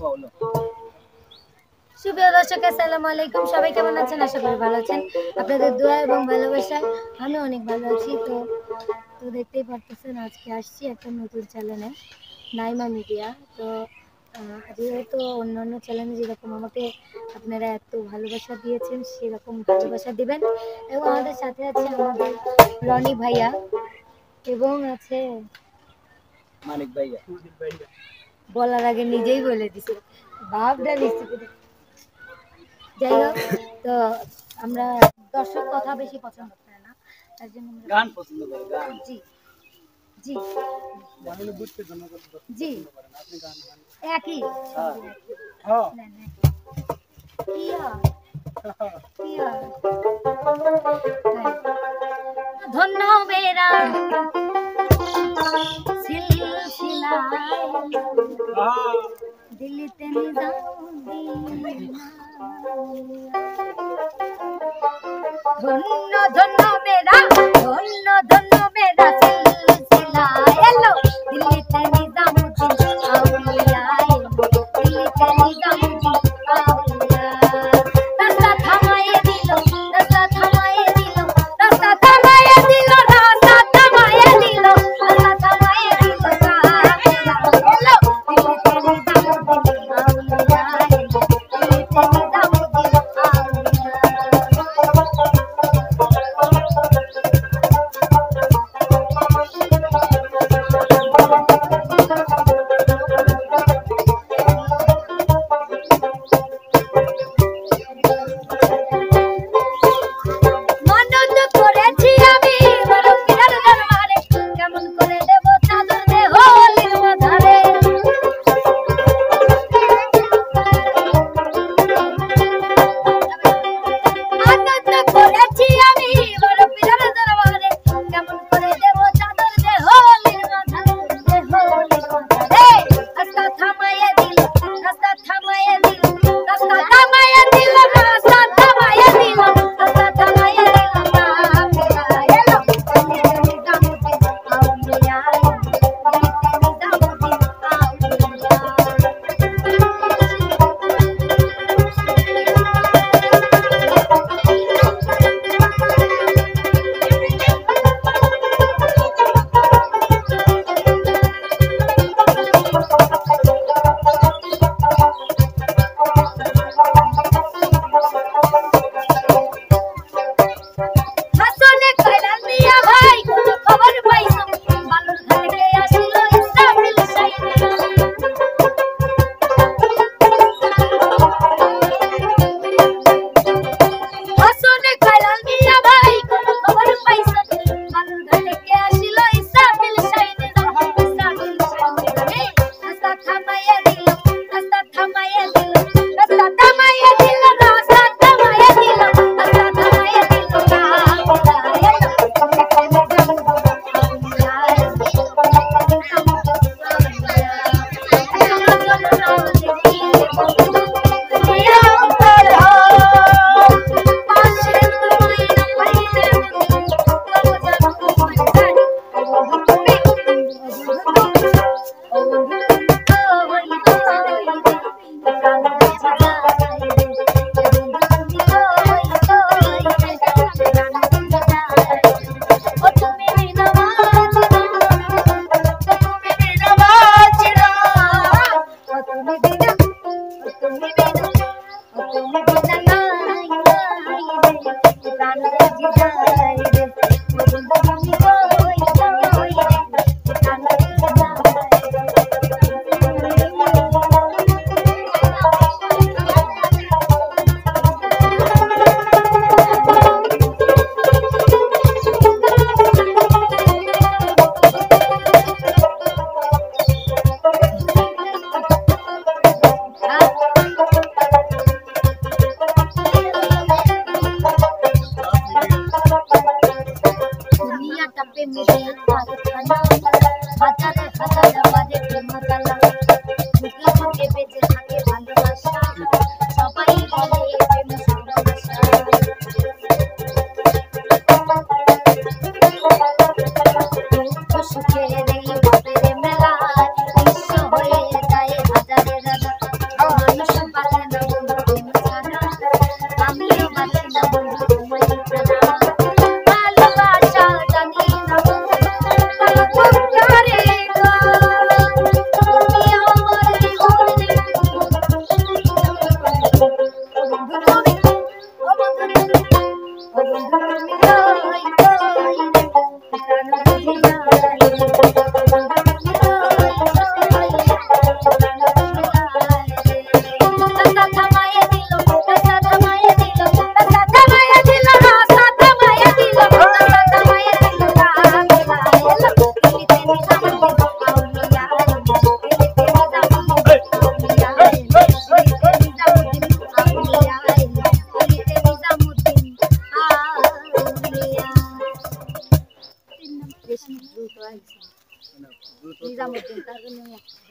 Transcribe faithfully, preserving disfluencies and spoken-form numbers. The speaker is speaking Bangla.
সুপ্রিয় দর্শক আসসালামু আলাইকুম, সবাই কেমন আছেন? আশা করি ভালো আছেন। আপনাদের দোয়া এবং ভালোবাসায় আমি অনেক ভালো আছি। তো তো দেখতেই পারতেছেন আজকে আসছি একটা নতুন চ্যানেলে, নাইমা মিডিয়া। তো যেহেতু অন্যান্য চ্যানেলে যেরকম আমাকে আপনারা এত ভালোবাসা দিয়েছেন সেরকম ভালোবাসা দিবেন। এবং আমাদের সাথে আছে আমাদের রনি ভাইয়া এবং আছে মানিক ভাইয়া। বলার আগে নিজেই বলে দিছে, ভাবটা নিশ্চিত। যাই হোক, তো আমরা দর্শক কথা বেশি পছন্দ করে না, তার জন্য গান পছন্দ করে। গান জি জি গান বুঝতে জন্য জি আপনি গান গান একই হ্যাঁ না না ইয়া ইয়া ধন্য মেরা সিলসিলায় দিলতে নিজামুদ্দিন ধন্য ধন্য মেরা ধন্য ধন্য মেরা সিলসিলায় এলো দিলতে নিজামুদ্দিন আউলিয়া এলো দিলতে নিজামুদ্দিন আউলিয়া রাস্তা থামায়ে দিল রাস্তা থামায়ে দিল রাস্তা থামায়ে দিল রাস্তা থামায়ে দিল রাস্তা থামায়ে দিল এলো দিলতে নিজামুদ্দিন আউলিয়া এলো দিলতে নিজামুদ্দিন আউলিয়া। মনন করেছি আমি বড় পিরার দরবারে, কেমন করে দেব চাদর দেহ লিলুয়া ধারে। আনন্দ করেছি আমি বড় পিরার দরবারে, কেমন করে দেব চাদর দেহ লিলুয়া ধারে দেহ লিলুয়া ধারে। রাস্তা থামায়ে দিল রাস্তা থামায়ে দিল রাস্তা থামায়ে দিল রাস্তা থামায়ে দিল রাস্তা থামায়ে দিল এলো দিলতে নিজামুদ্দিন আউলিয়া দিলতে নিজামুদ্দিন আউলিয়া। হাসনে কইলাম মিয়া ভাই কোন খবর পাইছো, বালুর ঘাটে আসিল ইসরাফিল সাইনে। হাসনে কইলাম মিয়া ভাই কোন খবর পাইছো, বালুর ঘাটে আসিল ইসরাফিল সাইনে ইসরাফিল সাইনে। রাস্তা থামায়ে দিল রাস্তা থামায়ে দিল রাস্তা থামায়ে দিল রাস্তা থামায়ে দিল রাস্তা থামায়ে দিল হাজারে হাজারে বাজে প্রেম গালা, বুকে বুকে বেঁচে থাকে ভালোবাসা, সবাই বলে প্রেম ভালোবাসা। সুখের এই বাপের মেলায় বিশ্ব হয়ে যায় হাজারে রাজা, কামড় দিন তার জন্য